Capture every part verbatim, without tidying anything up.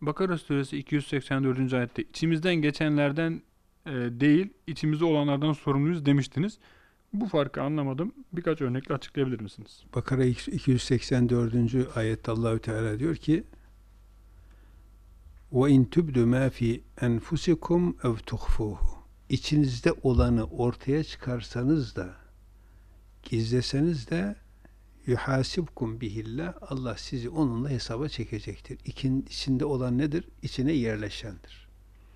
Bakara suresi iki yüz seksen dördüncü ayette içimizden geçenlerden e, değil, içimizde olanlardan sorumluyuz demiştiniz. Bu farkı anlamadım. Birkaç örnekle açıklayabilir misiniz? Bakara iki yüz seksen dördüncü ayette Allahü Teala diyor ki: "Ve in tubdu ma fi enfusikum ev tuhfuhu." İçinizde olanı ortaya çıkarsanız da, gizleseniz de yuhasibkum bihillah, Allah sizi onunla hesaba çekecektir. İkin, içinde olan nedir? İçine yerleşendir.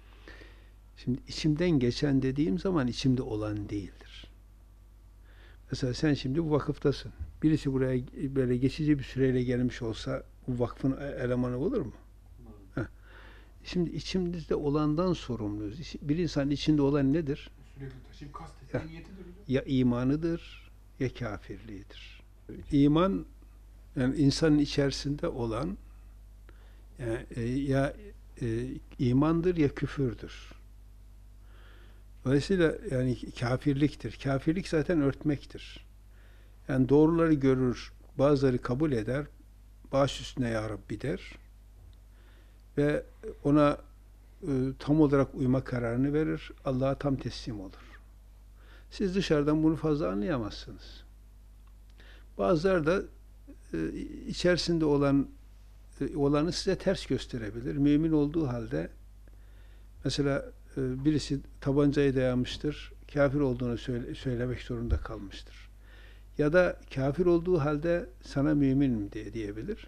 Şimdi içimden geçen dediğim zaman içimde olan değildir. Mesela sen şimdi bu vakıftasın. Birisi buraya böyle geçici bir süreyle gelmiş olsa bu vakfın elemanı olur mu? Heh. Şimdi içimizde olandan sorumluyuz. Bir insanın içinde olan nedir? Sürekli taşıyıp kastettiği niyetidir. Ya imanıdır ya kafirliğidir. İman, yani insanın içerisinde olan yani, e, ya e, imandır ya küfürdür. Dolayısıyla yani kafirliktir. Kafirlik zaten örtmektir. Yani doğruları görür, bazıları kabul eder, baş üstüne ya Rabbi der ve ona e, tam olarak uyma kararını verir, Allah'a tam teslim olur. Siz dışarıdan bunu fazla anlayamazsınız. Bazıları da e, içerisinde olan e, olanı size ters gösterebilir. Mümin olduğu halde mesela e, birisi tabancayı dayamıştır, kafir olduğunu söyle, söylemek zorunda kalmıştır. Ya da kafir olduğu halde sana müminim diye diyebilir.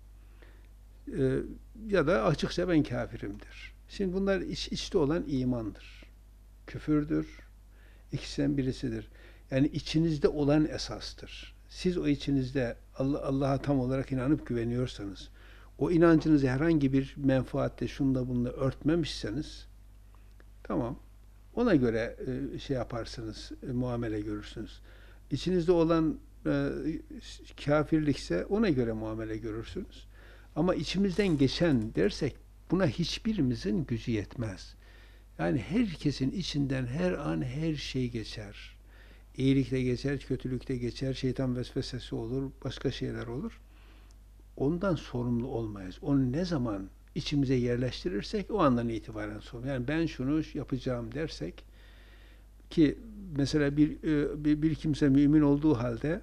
E, ya da açıkça ben kafirimdir. Şimdi bunlar iç, içte olan imandır. Küfürdür. İkisinden birisidir. Yani içinizde olan esastır. Siz o içinizde Allah, Allah'a tam olarak inanıp güveniyorsanız, o inancınızı herhangi bir menfaatle şunda bununla örtmemişseniz, tamam, ona göre e, şey yaparsınız, e, muamele görürsünüz. İçinizde olan e, kafirlikse ona göre muamele görürsünüz. Ama içimizden geçen dersek buna hiçbirimizin gücü yetmez. Yani herkesin içinden her an her şey geçer. İyilikte geçer, kötülükte geçer, şeytan vesvesesi olur, başka şeyler olur. Ondan sorumlu olmayız. Onu ne zaman içimize yerleştirirsek o andan itibaren sorumlu. Yani ben şunu yapacağım dersek, ki mesela bir, bir, bir kimse mümin olduğu halde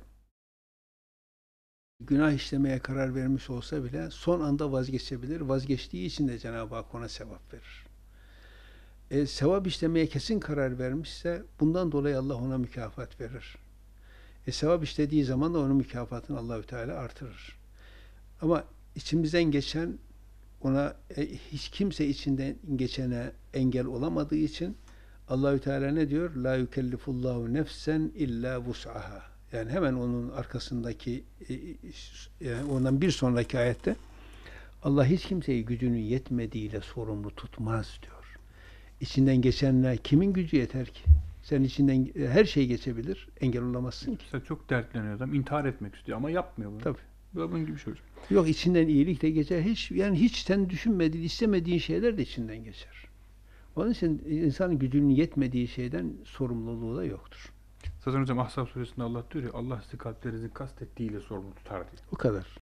günah işlemeye karar vermiş olsa bile son anda vazgeçebilir. Vazgeçtiği için de Cenab-ı Hak ona sevap verir. E, sevap işlemeye kesin karar vermişse bundan dolayı Allah ona mükafat verir. E, sevap işlediği zaman da onun mükafatını Allahü Teala artırır. Ama içimizden geçen ona e, hiç kimse içinden geçene engel olamadığı için Allahü Teala ne diyor? La yukellifullahu nefsen illa vus'aha. Yani hemen onun arkasındaki e, yani ondan bir sonraki ayette Allah hiç kimseyi gücünün yetmediğiyle sorumlu tutmaz diyor. İçinden geçenler kimin gücü yeter ki? Sen içinden her şey geçebilir, engel olamazsın ki. Mesela çok dertleniyor adam, intihar etmek istiyor ama yapmıyor bunu. Tabii. Bu bunun gibi bir şey hocam. Yok, içinden iyilik de geçer. Hiç yani hiç sen düşünmediğin, istemediğin şeyler de içinden geçer. Onun için insanın gücünün yetmediği şeyden sorumluluğu da yoktur. Zaten hocam Ahzab suresinde Allah diyor ya, Allah sizi kalplerinizin kastettiğiyle sorumlu tutar diye. O kadar.